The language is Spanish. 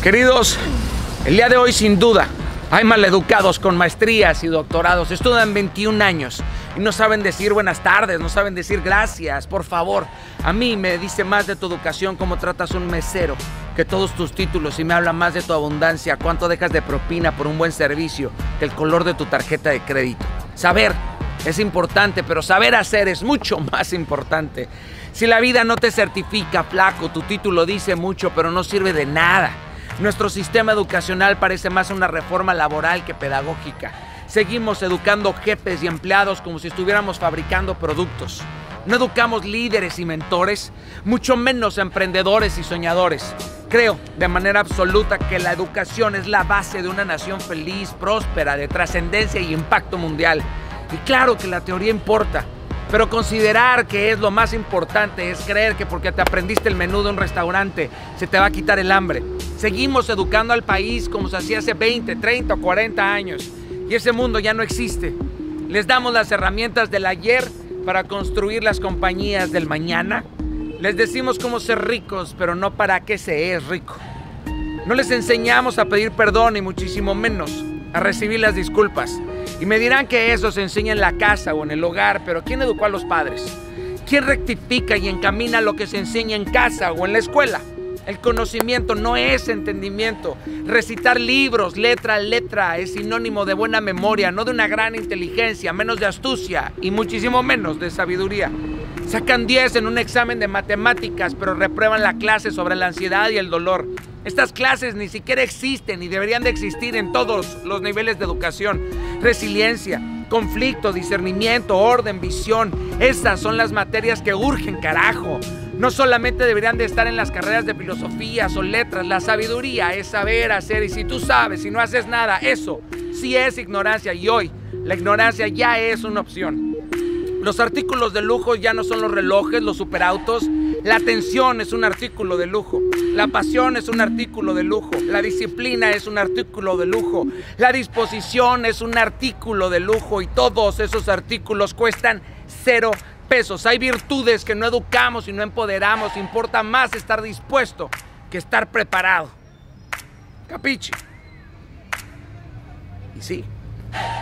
Queridos, el día de hoy sin duda hay maleducados con maestrías y doctorados, estudian 21 años y no saben decir buenas tardes, no saben decir gracias, por favor. A mí me dice más de tu educación cómo tratas a un mesero que todos tus títulos, y me habla más de tu abundancia, cuánto dejas de propina por un buen servicio, que el color de tu tarjeta de crédito. Saber es importante, pero saber hacer es mucho más importante. Si la vida no te certifica, flaco, tu título dice mucho, pero no sirve de nada. Nuestro sistema educacional parece más una reforma laboral que pedagógica. Seguimos educando jefes y empleados como si estuviéramos fabricando productos. No educamos líderes y mentores, mucho menos emprendedores y soñadores. Creo de manera absoluta que la educación es la base de una nación feliz, próspera, de trascendencia y impacto mundial. Y claro que la teoría importa, pero considerar que es lo más importante es creer que porque te aprendiste el menú de un restaurante se te va a quitar el hambre. Seguimos educando al país como se hacía hace 20, 30 o 40 años. Y ese mundo ya no existe. Les damos las herramientas del ayer para construir las compañías del mañana. Les decimos cómo ser ricos, pero no para qué se es rico. No les enseñamos a pedir perdón y muchísimo menos a recibir las disculpas. Y me dirán que eso se enseña en la casa o en el hogar, pero ¿quién educó a los padres? ¿Quién rectifica y encamina lo que se enseña en casa o en la escuela? El conocimiento no es entendimiento. Recitar libros, letra a letra, es sinónimo de buena memoria, no de una gran inteligencia, menos de astucia y muchísimo menos de sabiduría. Sacan 10 en un examen de matemáticas, pero reprueban la clase sobre la ansiedad y el dolor. Estas clases ni siquiera existen y deberían de existir en todos los niveles de educación. Resiliencia, conflicto, discernimiento, orden, visión. Esas son las materias que urgen, carajo. No solamente deberían de estar en las carreras de filosofías o letras. La sabiduría es saber hacer, y si tú sabes y no haces nada, eso sí es ignorancia, y hoy la ignorancia ya es una opción. Los artículos de lujo ya no son los relojes, los superautos. La atención es un artículo de lujo. La pasión es un artículo de lujo. La disciplina es un artículo de lujo. La disposición es un artículo de lujo, y todos esos artículos cuestan 0 pesos. Hay virtudes que no educamos y no empoderamos. Importa más estar dispuesto que estar preparado. ¿Capichi? Y sí.